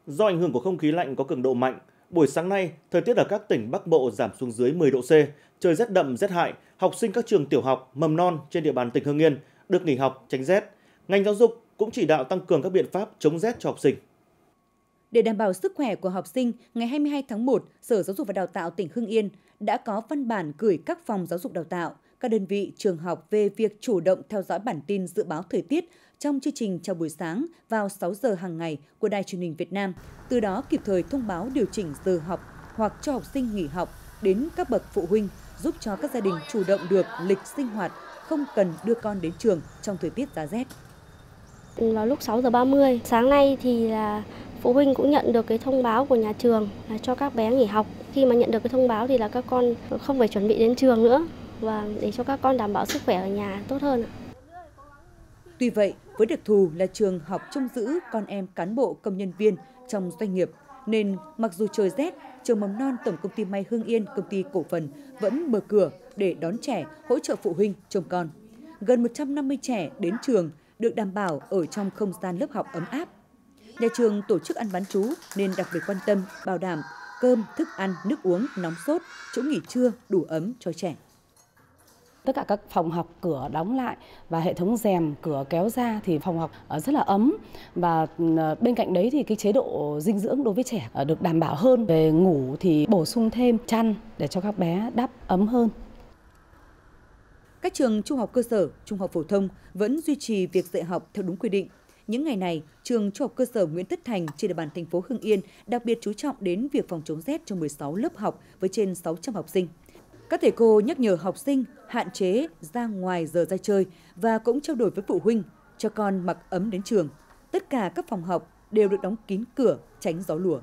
Do ảnh hưởng của không khí lạnh có cường độ mạnh, buổi sáng nay, thời tiết ở các tỉnh Bắc Bộ giảm xuống dưới 10 độ C, trời rét đậm rét hại, học sinh các trường tiểu học, mầm non trên địa bàn tỉnh Hưng Yên được nghỉ học tránh rét. Ngành giáo dục cũng chỉ đạo tăng cường các biện pháp chống rét cho học sinh. Để đảm bảo sức khỏe của học sinh, ngày 22 tháng 1, Sở Giáo dục và Đào tạo tỉnh Hưng Yên đã có văn bản gửi các phòng giáo dục đào tạo, các đơn vị trường học về việc chủ động theo dõi bản tin dự báo thời tiết trong chương trình chào buổi sáng vào 6 giờ hàng ngày của Đài Truyền hình Việt Nam, từ đó kịp thời thông báo điều chỉnh giờ học hoặc cho học sinh nghỉ học đến các bậc phụ huynh, giúp cho các gia đình chủ động được lịch sinh hoạt, không cần đưa con đến trường trong thời tiết giá rét. Vào lúc 6 giờ 30 sáng nay thì là phụ huynh cũng nhận được cái thông báo của nhà trường là cho các bé nghỉ học. Khi mà nhận được cái thông báo thì là các con không phải chuẩn bị đến trường nữa, và để cho các con đảm bảo sức khỏe ở nhà tốt hơn. Tuy vậy, với đặc thù là trường học trông giữ con em cán bộ công nhân viên trong doanh nghiệp, nên mặc dù trời rét, trường mầm non Tổng công ty May Hưng Yên, công ty cổ phần vẫn mở cửa để đón trẻ, hỗ trợ phụ huynh trông con. Gần 150 trẻ đến trường được đảm bảo ở trong không gian lớp học ấm áp. Nhà trường tổ chức ăn bán trú nên đặc biệt quan tâm bảo đảm cơm, thức ăn, nước uống, nóng sốt, chỗ nghỉ trưa đủ ấm cho trẻ. Tất cả các phòng học cửa đóng lại và hệ thống rèm cửa kéo ra thì phòng học rất là ấm, và bên cạnh đấy thì cái chế độ dinh dưỡng đối với trẻ được đảm bảo hơn. Về ngủ thì bổ sung thêm chăn để cho các bé đắp ấm hơn. Các trường trung học cơ sở, trung học phổ thông vẫn duy trì việc dạy học theo đúng quy định. Những ngày này, trường trung học cơ sở Nguyễn Tất Thành trên địa bàn thành phố Hưng Yên đặc biệt chú trọng đến việc phòng chống rét cho 16 lớp học với trên 600 học sinh. Các thầy cô nhắc nhở học sinh hạn chế ra ngoài giờ ra chơi và cũng trao đổi với phụ huynh cho con mặc ấm đến trường. Tất cả các phòng học đều được đóng kín cửa, tránh gió lùa.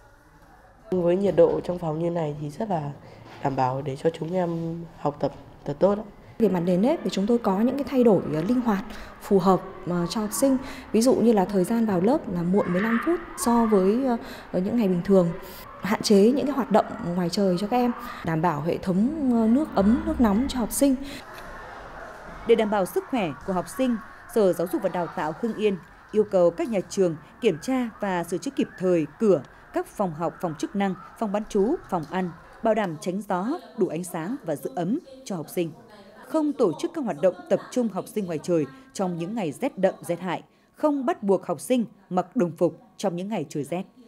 Với nhiệt độ trong phòng như này thì rất là đảm bảo để cho chúng em học tập thật tốt. Về mặt nền nếp thì chúng tôi có những cái thay đổi linh hoạt, phù hợp cho học sinh. Ví dụ như là thời gian vào lớp là muộn 15 phút so với những ngày bình thường. Hạn chế những cái hoạt động ngoài trời cho các em, đảm bảo hệ thống nước ấm, nước nóng cho học sinh. Để đảm bảo sức khỏe của học sinh, Sở Giáo dục và Đào tạo Hưng Yên yêu cầu các nhà trường kiểm tra và sửa chữa kịp thời cửa, các phòng học, phòng chức năng, phòng bán trú, phòng ăn, bảo đảm tránh gió, đủ ánh sáng và giữ ấm cho học sinh. Không tổ chức các hoạt động tập trung học sinh ngoài trời trong những ngày rét đậm rét hại, không bắt buộc học sinh mặc đồng phục trong những ngày trời rét.